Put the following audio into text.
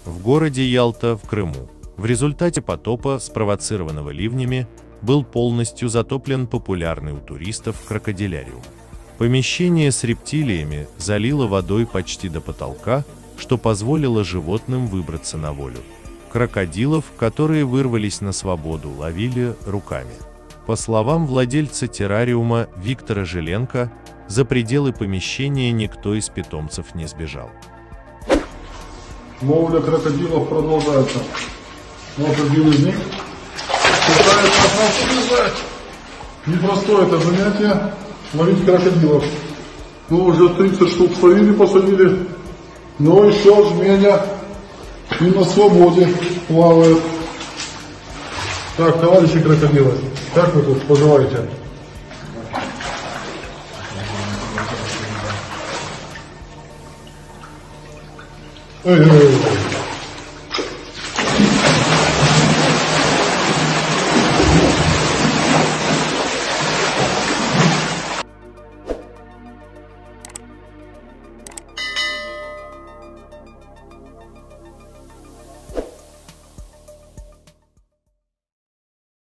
в городе Ялта в Крыму. В результате потопа, спровоцированного ливнями, был полностью затоплен популярный у туристов крокодиляриум. Помещение с рептилиями залило водой почти до потолка, что позволило животным выбраться на волю. Крокодилов, которые вырвались на свободу, ловили руками. По словам владельца террариума Виктора Жиленко, за пределы помещения никто из питомцев не сбежал. Ловля крокодилов продолжается. Вот один из них пытается от нас убежать. Непростое это занятие ловить крокодилов. Ну, уже 30 штук посадили, но еще жменя и на свободе плавает. Так, товарищи крокодилы, как вы тут поживаете? Эй-эй-эй.